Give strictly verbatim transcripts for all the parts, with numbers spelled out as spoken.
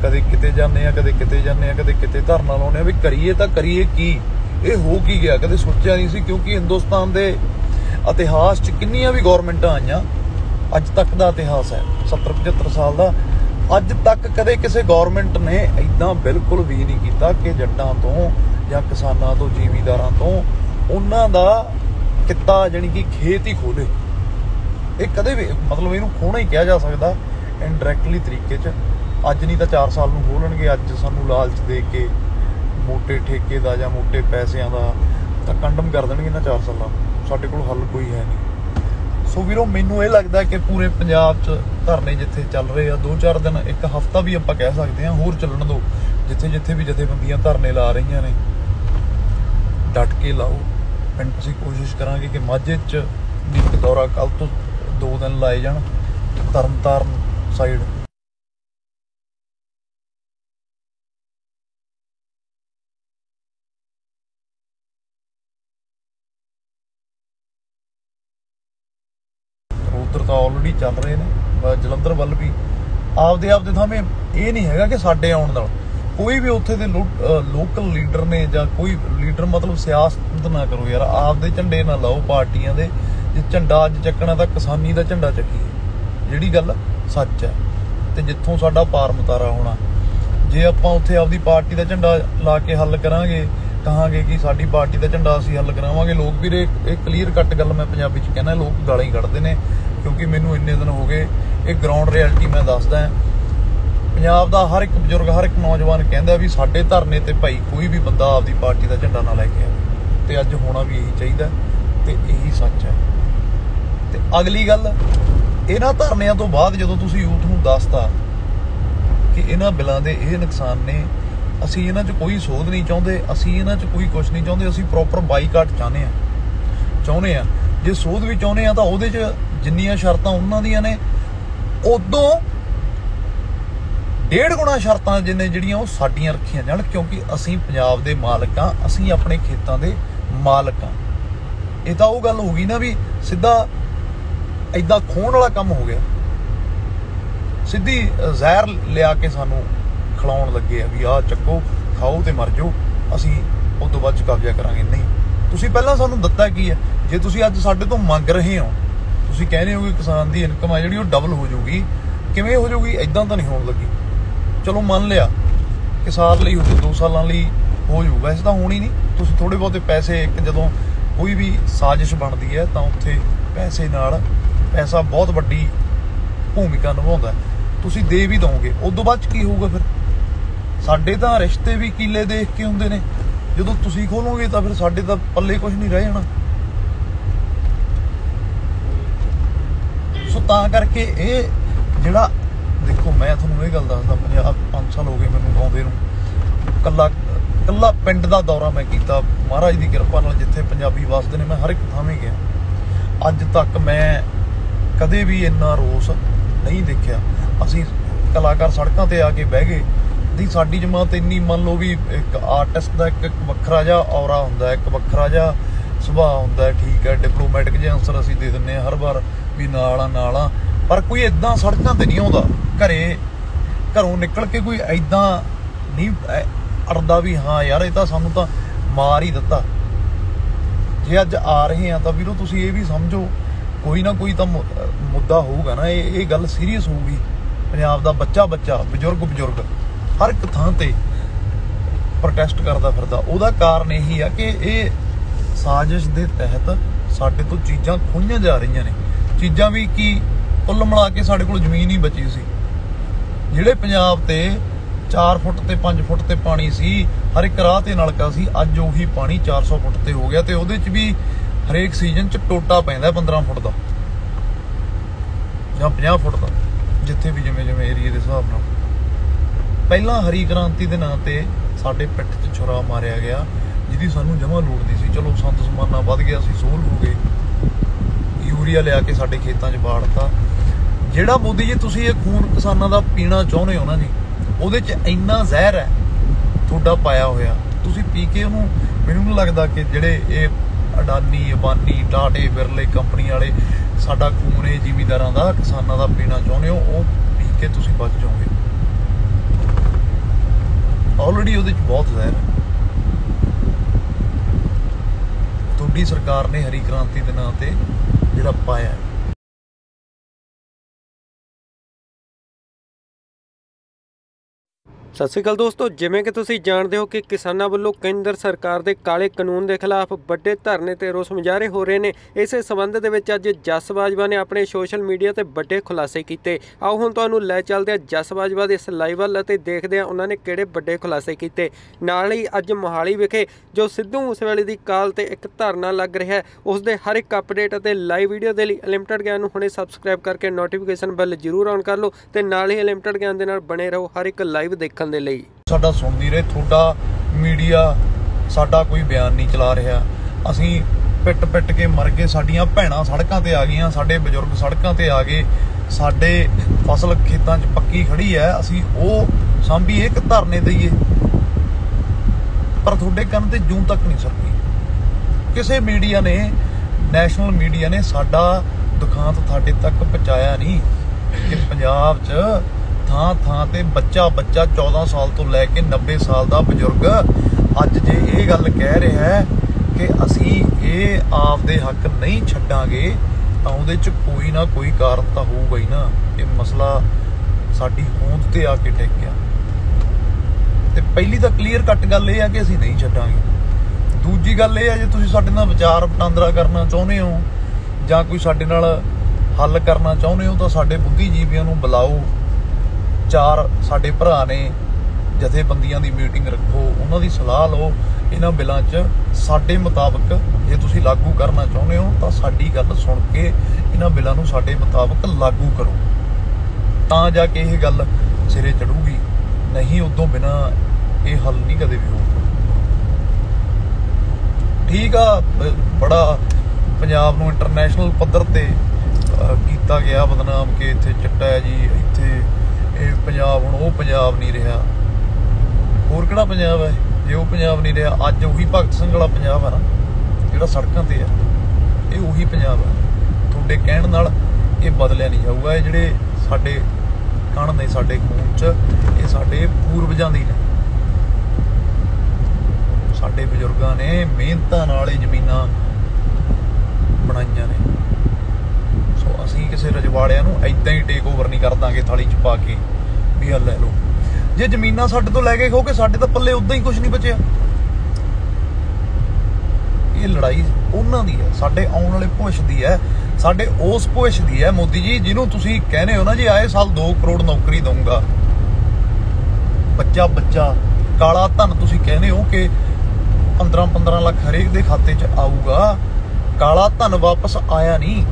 कदे किते जाने कदे किते जाने कदे किते धरना लाउने भी करिए तां करिए की, ये हो की गया कदे सोचिया नहीं सी। क्योंकि हिंदुस्तान के इतिहास च किन्नियां भी गौरमेंटां आईयां, अज तक का इतिहास है सत्तर पचहत्तर साल का, अज तक कदे किसी गौरमेंट ने इदां बिल्कुल भी नहीं किया कि जट्टां तो या किसानां तो जिमीदारां तो उन्हां दा किता जानी कि खेत ही खोले। ये कदे भी मतलब इहनूं खोना ही कहा जा सकदा इनडायरैक्टली तरीके च। अज नहीं तो चार साल नूं खोलणगे, अज सानूं लालच दे के मोटे ठेके दा जां मोटे पैसिਆਂ ਦਾ ਤਾਂ कंडम कर देणगे ना चार साल। ਸਾਡੇ ਕੋਲ हल कोई है नहीं। सो वीरो मैनूं ਇਹ लगदा कि पूरे पंजाब च धरने जिथे चल रहे आ दो चार दिन एक हफ्ता भी आपां कह सकते हैं होर चलण दो, जिथे जिथे भी जथेबंदियां धरने ला रही ने डट के लाओ। पिंड असीं कोशिश करांगे कि माझे च एक दौरा कल तो दो दिन लाए जाण, तरन ताਰਨ साइड उधर तो ऑलरेडी चल रहे हैं, जलंधर वल भी आपदे आपदे थावें ये नहीं है कि साडे आउण नाल कोई भी उत्थे दे लो, लोकल लीडर ने जां कोई लीडर मतलब सियासत ना करो यार, आपदे झंडे ना लाओ पार्टियां दे। जे झंडा अज चकना तां किसानी दा झंडा चकीए, जिहड़ी गल सच है। ते जिथों साडा पार मुतारा होना, जे आपां उत्थे आपदी पार्टी दा झंडा ला के हल करांगे, कहांगे कि साडी पार्टी दा झंडा असीं हल करावांगे, लोग भी एक क्लीयर कट गल मैं पंजाबी च कहना, लोग गालां ही कढदे ने। क्योंकि मैनूं इन्ने दिन हो गए एक ग्राउंड रियलिटी मैं दसदा पंजाब दा हर एक बजुर्ग हर एक नौजवान कहंदा भी साडे धरने ते भाई कोई भी बंदा आपदी पार्टी दा झंडा ना लैके आए। ते अज होना भी यही चाहिदा ते यही सच है। ते अगली गल इन्हां धरनिਆਂ ਤੋਂ ਬਾਅਦ ਜਦੋਂ ਤੁਸੀਂ ਯੂਥ ਨੂੰ ਦੱਸਤਾ कि इन्हां बिलां दे ਇਹ ਨੁਕਸਾਨ ਨੇ, ਅਸੀਂ ਇਹਨਾਂ 'ਚ ਕੋਈ ਸੋਧ ਨਹੀਂ ਚਾਹੁੰਦੇ, ਅਸੀਂ ਇਹਨਾਂ 'ਚ ਕੋਈ ਕੁਛ ਨਹੀਂ ਚਾਹੁੰਦੇ, ਅਸੀਂ ਪ੍ਰੋਪਰ ਬਾਈਕਾਟ ਚਾਹੁੰਦੇ ਆ ਚਾਹੁੰਦੇ ਆ ਜੇ ਸੋਧ ਵੀ ਚਾਹੁੰਦੇ ਆ ਤਾਂ ਉਹਦੇ 'ਚ ਜਿੰਨੀਆਂ ਸ਼ਰਤਾਂ ਉਹਨਾਂ ਦੀਆਂ ਨੇ ਉਦੋਂ डेढ़ गुणा शर्तां जिन्ने जिहड़ियां वो साडियां रखियां जाण। क्योंकि असीं पंजाब दे मालक हां, असीं अपने खेतां दे मालक हां। ये तां वो गल हो गई ना भी सिद्धा इदां खोण वाला काम हो गया, सिद्धी जहर लिया के सानू खिलाउण लगे आ भी आ चक्को खाओ ते मर जाओ, असीं उस तों बाद कब्जा करांगे। नहीं, तुसीं पहलां सानू दित्ता की है, जे तुसीं अज साडे तों मंग रहे हो, तुसीं कहने हो कि किसान दी इनकम है जिहड़ी वो डबल हो जाऊगी, किवें हो जाऊगी? इदां तां नहीं होण लगी। चलो मान लिया कि साल ਲਈ हो दो सालों ਲਈ हो जाऊ, वैसे तो होनी नहीं। तुसीं थोड़े बहुते पैसे एक जदों कोई भी साजिश बनती है तो उत्थे पैसे नाल पैसा बहुत वड्डी भूमिका निभाउंदा है, तुसीं दे भी दोगे। उदों बाद की होऊगा फिर? साडे तां रिश्ते भी कीले देख के हुंदे ने, जदों तुसीं खोलोगे तो फिर साडे तां पल्ले कुछ नहीं रह जाना। सो तां करके ये जिहड़ा देखो मैं थोनू ये गल दसदा, पंजाब पांच साल हो गए मैनूं आउंदे नूं, कल्ला कल्ला पिंड दा दौरा मैं कीता महाराज दी किरपा नाल, जिथे पंजाबी वसदे ने मैं हर एक थावें गया। अज तक मैं कदे भी इन्ना रोस नहीं देखिया। असीं कलाकार सड़कां ते आके बह गए दी साडी जमात इन्नी मान लो भी एक आर्टिस्ट दा एक वखरा जिहा औरा हुंदा, एक वखरा जिहा सुभाਅ हुंदा। ठीक है, डिप्लोमैटिक जिहे आंसर असीं दे दिंदे हर बार भी नाल आ नाल आ, पर कोई इदां सड़कां ते नहीं आउंदा। घरे घरों निकल के कोई इदां नहीं अड़दा भी हाँ यार ये तो सानू तो मार ही दिता। जे अज आ रहे हैं तो वीरो तुसीं ये भी समझो कोई ना कोई तो मुद्दा होगा ना, ये गल सीरीयस होगी। पंजाब दा बच्चा बच्चा बजुर्ग बजुर्ग हर एक थां ते प्रोटेस्ट करदा फिरदा। उहदा कारण यही है कि ये साजिश दे तहत साडे तो चीज़ां खोईयां जा रही ने। चीज़ां भी की कुल मिला के साडे कोल जमीन ही बची सी, जिहड़े पंजाब ते चार फुट ते पांच फुट ते पानी सी, हर एक राह ते नलका सी, अज उही पानी चार सौ फुट ते हो गया। ते उहदे च भी हरेक सीजन च टोटा पैंदा पंद्रह फुट का जां पचास फुट का, जिथे भी जिवें जिवें एरिए के हिसाब नाल। पहला हरी क्रांति के नाम ते साडे पिंड च छुरा मारिया गया, जिहदी सानू जमा लोड़ नहीं सी। चलो संत समाना वध गया, असीं सोल हो गए, यूरिया लिया के साडे खेतां च बाड़ता। जिहड़ा मोदी जी तुसीं ये खून किसानां दा पीना चाहुंदे हो ना जी, ਉਹਦੇ 'ਚ ਇੰਨਾ ਜ਼ਹਿਰ ਹੈ ਤੁਹਾਡਾ ਪਾਇਆ ਹੋਇਆ, ਤੁਸੀਂ ਪੀ ਕੇ ਉਹਨੂੰ। ਮੈਨੂੰ ਨਹੀਂ ਲੱਗਦਾ ਕਿ ਜਿਹੜੇ ਇਹ ਅਡਾਨੀ ਅਬਾਨੀ ਟਾਟੇ ਬਿਰਲੇ ਕੰਪਨੀ ਵਾਲੇ ਸਾਡਾ ਖੂਨ ਇਹ ਜ਼ਿਮੀਂਦਾਰਾਂ ਦਾ ਕਿਸਾਨਾਂ ਦਾ ਪੀਣਾ ਚਾਹੁੰਦੇ ਹੋ, ਉਹ ਪੀ ਕੇ ਤੁਸੀਂ ਬਚ ਜਾਓਗੇ। ਆਲਰੇਡੀ ਉਹਦੇ 'ਚ ਬਹੁਤ ਜ਼ਹਿਰ ਹੈ। ਤੁਹਾਡੀ ਸਰਕਾਰ ਨੇ ਹਰੀ ਕ੍ਰਾਂਤੀ ਦੇ ਨਾਂ ਤੇ ਜਿਹੜਾ ਪਾਇਆ। ਸਤਿ ਸ਼੍ਰੀ ਅਕਾਲ ਦੋਸਤੋ, ਜਿਵੇਂ ਕਿ ਤੁਸੀਂ ਜਾਣਦੇ ਹੋ ਕਿ ਕਿਸਾਨਾਂ ਵੱਲੋਂ ਕੇਂਦਰ ਸਰਕਾਰ ਦੇ ਕਾਲੇ ਕਾਨੂੰਨ ਦੇ ਖਿਲਾਫ ਵੱਡੇ ਧਰਨੇ ਤੇ ਰੋਸ ਮੁਜ਼ਾਹਰੇ ਹੋ ਰਹੇ ਨੇ। ਇਸੇ ਸੰਬੰਧ ਦੇ ਵਿੱਚ ਅੱਜ ਜਸ ਬਾਜਵਾ ਨੇ ਆਪਣੇ ਸੋਸ਼ਲ ਮੀਡੀਆ ਤੇ ਵੱਡੇ ਖੁਲਾਸੇ ਕੀਤੇ। ਆਓ ਹੁਣ ਤੁਹਾਨੂੰ ਲੈ ਚੱਲਦੇ ਹਾਂ ਜਸ ਬਾਜਵਾ ਦੇ ਇਸ ਲਾਈਵ ਵੱਲ ਅਤੇ ਦੇਖਦੇ ਹਾਂ ਉਹਨਾਂ ਨੇ ਕਿਹੜੇ ਵੱਡੇ ਖੁਲਾਸੇ ਕੀਤੇ। ਨਾਲ ਹੀ ਅੱਜ ਮੋਹਾਲੀ ਵਿਖੇ ਜੋ ਸਿੱਧੂ ਮੂਸੇਵਾਲੇ ਦੀ ਕਾਲ ਤੇ ਇੱਕ ਧਰਨਾ ਲੱਗ ਰਿਹਾ ਹੈ, ਉਸ ਦੇ ਹਰ ਇੱਕ ਅਪਡੇਟ ਅਤੇ ਲਾਈਵ ਵੀਡੀਓ ਦੇ ਲਈ ਅਨਲਿਮਟਿਡ ਗਿਆਨ ਨੂੰ ਹੁਣੇ ਸਬਸਕ੍ਰਾਈਬ ਕਰਕੇ ਨੋਟੀਫਿਕੇਸ਼ਨ ਬੈਲ ਜ਼ਰੂਰ ਔਨ ਕਰ ਲਓ ਤੇ ਨਾਲ ਹੀ ਅਨਲਿਮਟਿਡ ਗਿਆਨ ਦੇ ਨਾਲ ਬਣੇ ਰਹੋ ਹਰ ਇੱਕ ਲਾਈਵ ਦੇਖਣ ਦੇ ਲਈ। ਸਾਡਾ ਸੁਣਦੀ ਰਹੇ, ਤੁਹਾਡਾ ਮੀਡੀਆ ਸਾਡਾ ਕੋਈ ਬਿਆਨ ਨਹੀਂ ਚਲਾ ਰਿਹਾ। ਅਸੀਂ ਪਿੱਟ ਪਿੱਟ ਕੇ ਮਰ ਗਏ, ਸਾਡੀਆਂ ਭੈਣਾਂ ਸੜਕਾਂ ਤੇ ਆ ਗਈਆਂ, ਸਾਡੇ ਬਜ਼ੁਰਗ ਸੜਕਾਂ ਤੇ ਆ ਗਏ, ਸਾਡੇ ਫਸਲ ਖੇਤਾਂ 'ਚ ਪੱਕੀ ਖੜੀ ਹੈ, ਅਸੀਂ ਉਹ ਸਾਂਭੀਏ ਇੱਕ ਧਰਨੇ ਦਈਏ, ਪਰ ਤੁਹਾਡੇ ਕੰਨ ਤੇ ਜੂੰ ਤੱਕ ਨਹੀਂ ਸਰਕੀ। ਕਿਸੇ ਮੀਡੀਆ ਨੇ, ਨੈਸ਼ਨਲ ਮੀਡੀਆ ਨੇ ਸਾਡਾ ਦੁਖਾਂਤ ਤੁਹਾਡੇ ਤੱਕ ਪਹੁੰਚਾਇਆ ਨਹੀਂ ਕਿ ਪੰਜਾਬ 'ਚ ਥਾਂ ਥਾਂ ਤੇ ਬੱਚਾ ਬੱਚਾ ਚੌਦਾਂ ਸਾਲ ਤੋਂ ਲੈ ਕੇ ਨੱਬੇ ਸਾਲ ਦਾ ਬਜ਼ੁਰਗ ਅੱਜ ਜੇ ਇਹ ਗੱਲ ਕਹਿ ਰਿਹਾ ਹੈ ਕਿ ਅਸੀਂ ਇਹ ਆਪਦੇ ਹੱਕ ਨਹੀਂ ਛੱਡਾਂਗੇ ਤਾਂ ਉਹਦੇ 'ਚ ਕੋਈ ਨਾ ਕੋਈ ਕਾਰਨ ਤਾਂ ਹੋਊਗਾ ਹੀ ਨਾ। ਇਹ ਮਸਲਾ ਸਾਡੀ ਹੋਂਦ ਤੇ ਆ ਕੇ ਟਿਕ ਗਿਆ। ਤੇ ਪਹਿਲੀ ਤਾਂ ਕਲੀਅਰ ਕੱਟ ਗੱਲ ਇਹ ਆ ਕਿ ਅਸੀਂ ਨਹੀਂ ਛੱਡਾਂਗੇ। ਦੂਜੀ ਗੱਲ ਇਹ ਆ, ਜੇ ਤੁਸੀਂ ਸਾਡੇ ਨਾਲ ਵਿਚਾਰ ਵਟਾਂਦਰਾ ਕਰਨਾ ਚਾਹੁੰਦੇ ਹੋ ਜਾਂ ਕੋਈ ਸਾਡੇ ਨਾਲ ਹੱਲ ਕਰਨਾ ਚਾਹੁੰਦੇ ਹੋ ਤਾਂ ਸਾਡੇ ਬੁੱਧੀਜੀਵੀਆਂ ਨੂੰ ਬੁਲਾਓ। ਚਾਰ ਸਾਡੇ ਭਰਾ ਨੇ, ਜਥੇਬੰਦੀਆਂ ਦੀ ਮੀਟਿੰਗ ਰੱਖੋ, ਉਹਨਾਂ ਦੀ ਸਲਾਹ ਲਓ। ਇਹਨਾਂ ਬਿੱਲਾਂ 'ਚ ਸਾਡੇ ਮੁਤਾਬਕ ਜੇ ਤੁਸੀਂ ਲਾਗੂ ਕਰਨਾ ਚਾਹੁੰਦੇ ਹੋ ਤਾਂ ਸਾਡੀ ਗੱਲ ਸੁਣ ਕੇ ਇਹਨਾਂ ਬਿੱਲਾਂ ਨੂੰ ਸਾਡੇ ਮੁਤਾਬਕ ਲਾਗੂ ਕਰੋ, ਤਾਂ ਜਾ ਕੇ ਇਹ ਗੱਲ ਸਿਰੇ ਚੜੂਗੀ। ਨਹੀਂ ਉਦੋਂ ਬਿਨਾਂ ਇਹ ਹੱਲ ਨਹੀਂ ਕਦੇ ਵੀ ਹੋਊਗਾ। ਠੀਕ ਆ, ਬੜਾ ਪੰਜਾਬ ਨੂੰ ਇੰਟਰਨੈਸ਼ਨਲ ਪੱਧਰ ਤੇ ਕੀਤਾ ਗਿਆ ਬਦਨਾਮ ਕਿ ਇੱਥੇ ਚਿੱਟਾ ਹੈ ਜੀ, ਇੱਥੇ ਇਹ ਪੰਜਾਬ ਹੁਣ ਉਹ ਪੰਜਾਬ ਨਹੀਂ ਰਿਹਾ। ਹੋਰ ਕਿਹੜਾ ਪੰਜਾਬ ਹੈ ਜੇ ਉਹ ਪੰਜਾਬ ਨਹੀਂ ਰਿਹਾ? ਅੱਜ ਉਹੀ ਭਗਤ ਸਿੰਘ ਵਾਲਾ ਪੰਜਾਬ ਹੈ ਨਾ ਜਿਹੜਾ ਸੜਕਾਂ ਤੇ ਹੈ, ਇਹ ਉਹੀ ਪੰਜਾਬ ਹੈ। ਤੁਹਾਡੇ ਕਹਿਣ ਨਾਲ ਇਹ ਬਦਲਿਆ ਨਹੀਂ ਜਾਊਗਾ। ਇਹ ਜਿਹੜੇ ਸਾਡੇ ਕਣ ਨੇ ਸਾਡੇ ਖੂਨ 'ਚ, ਇਹ ਸਾਡੇ ਪੂਰਵਜਾਂ ਦੀ ਨੇ, ਸਾਡੇ ਬਜ਼ੁਰਗਾਂ ਨੇ ਮਿਹਨਤਾਂ ਨਾਲ ਇਹ ਜ਼ਮੀਨਾਂ ਬਣਾਈਆਂ ਨੇ। ਸੋ ਅਸੀਂ ਕਿਸੇ ਰਜਵਾੜਿਆਂ ਨੂੰ ਏਦਾਂ ਹੀ ਟੇਕ ਓਵਰ ਨਹੀਂ ਕਰ ਦਾਂਗੇ ਥਾਲੀ 'ਚ ਪਾ ਕੇ ਵੀ ਆ ਲੈ ਲਓ। ਜੇ ਜ਼ਮੀਨਾਂ ਸਾਡੇ ਤੋਂ ਲੈ ਕੇ ਕਹੋਗੇ ਸਾਡੇ ਤਾਂ ਪੱਲੇ ਉਦਾਂ ਹੀ ਕੁਝ ਨਹੀਂ ਬਚਿਆ। ਇਹ ਲੜਾਈ ਉਹਨਾਂ ਦੀ ਹੈ, ਸਾਡੇ ਆਉਣ ਵਾਲੇ ਭਵਿੱਖ ਦੀ ਹੈ, ਸਾਡੇ ਉਸ ਭਵਿੱਖ ਦੀ ਹੈ ਮੋਦੀ ਜੀ ਜਿਹਨੂੰ ਤੁਸੀਂ ਕਹਿੰਦੇ ਹੋ ਨਾ ਜੀ ਆਏ ਸਾਲ ਦੋ ਕਰੋੜ ਨੌਕਰੀ ਦਊਂਗਾ। ਬੱਚਾ ਬੱਚਾ ਕਾਲਾ ਧਨ ਤੁਸੀਂ ਕਹਿੰਦੇ ਹੋ ਕਿ ਪੰਦਰਾਂ ਪੰਦਰਾਂ ਲੱਖ ਹਰੇਕ ਦੇ ਖਾਤੇ 'ਚ ਆਊਗਾ। ਕਾਲਾ ਧਨ ਵਾਪਸ ਆਇਆ ਨਹੀਂ।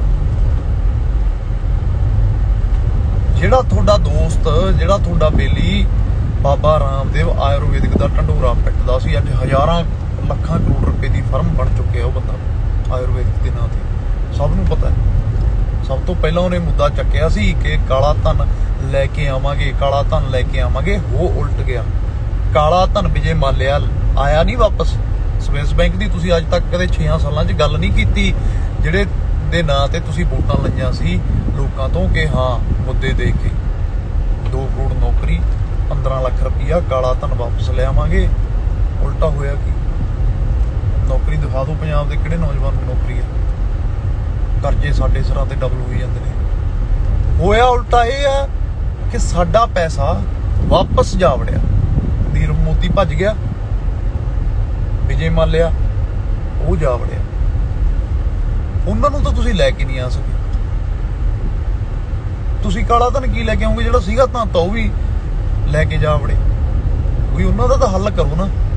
ਜਿਹੜਾ ਤੁਹਾਡਾ ਦੋਸਤ, ਜਿਹੜਾ ਤੁਹਾਡਾ ਬੇਲੀ ਬਾਬਾ ਰਾਮਦੇਵ ਆਯੁਰਵੈਦਿਕ ਦਾ ਢੰਡੋਰਾ ਪਿੱਟਦਾ ਸੀ, ਅੱਜ ਹਜ਼ਾਰਾਂ ਲੱਖਾਂ ਕਰੋੜ ਰੁਪਏ ਦੀ ਫਰਮ ਬਣ ਚੁੱਕਿਆ ਉਹ ਬੰਦਾ ਆਯੁਰਵੈਦਿਕ ਦੇ ਨਾਂ ਤੇ। ਸਭ ਨੂੰ ਪਤਾ ਹੈ। ਸਭ ਤੋਂ ਪਹਿਲਾਂ ਉਹਨੇ ਮੁੱਦਾ ਚੱਕਿਆ ਸੀ ਕਿ ਕਾਲਾ ਧਨ ਲੈ ਕੇ ਆਵਾਂਗੇ, ਕਾਲਾ ਧਨ ਲੈ ਕੇ ਆਵਾਂਗੇ, ਉਹ ਉਲਟ ਗਿਆ। ਕਾਲਾ ਧਨ ਵਿਜੇ ਮਾਲਿਆ ਆਇਆ ਨਹੀਂ ਵਾਪਸ। ਸਵਿਸ ਬੈਂਕ ਦੀ ਤੁਸੀਂ ਅੱਜ ਤੱਕ ਕਦੇ ਛੇ ਸਾਲਾਂ 'ਚ ਗੱਲ ਨਹੀਂ ਕੀਤੀ, ਜਿਹੜੇ ਦੇ ਨਾਂ ਤੇ ਤੁਸੀਂ ਵੋਟਾਂ ਲਈਆਂ ਸੀ ਲੋਕਾਂ ਤੋਂ ਕਿ ਹਾਂ ਮੁੱਦੇ ਦੇ ਕੇ ਦੋ ਕਰੋੜ ਨੌਕਰੀ, ਪੰਦਰਾਂ ਲੱਖ ਰੁਪਈਆ ਕਾਲਾ ਧਨ ਵਾਪਸ ਲਿਆਵਾਂਗੇ। ਉਲਟਾ ਹੋਇਆ ਕੀ? ਨੌਕਰੀ ਦਿਖਾ ਦਿਓ ਪੰਜਾਬ ਦੇ ਕਿਹੜੇ ਨੌਜਵਾਨ ਨੂੰ ਨੌਕਰੀ ਹੈ? ਕਰਜ਼ੇ ਸਾਡੇ ਸਿਰਾਂ ਤੇ ਡਬਲ ਹੋਈ ਜਾਂਦੇ ਨੇ। ਹੋਇਆ ਉਲਟਾ ਇਹ ਆ ਕਿ ਸਾਡਾ ਪੈਸਾ ਵਾਪਸ ਜਾ ਵੜਿਆ। ਨੀਰਵ ਮੋਦੀ ਭੱਜ ਗਿਆ, ਵਿਜੇ ਮਾਲਿਆ ਉਹ ਜਾ ਵੜਿਆ। ਉਹਨਾਂ ਨੂੰ ਤਾਂ ਤੁਸੀਂ ਲੈ ਕੇ ਨਹੀਂ ਆ ਸਕੇ। ਤੁਸੀਂ ਕਾਲਾ ਧਨ ਕੀ ਲੈ ਕੇ ਆਉਂਗੇ? ਜਿਹੜਾ ਸੀਗਾ ਤਾਂ ਉਹ ਵੀ ਲੈ ਕੇ ਜਾ ਵੜੇ। ਕੋਈ ਉਹਨਾਂ ਦਾ ਤਾਂ ਹੱਲ ਕਰੋ ਨਾ।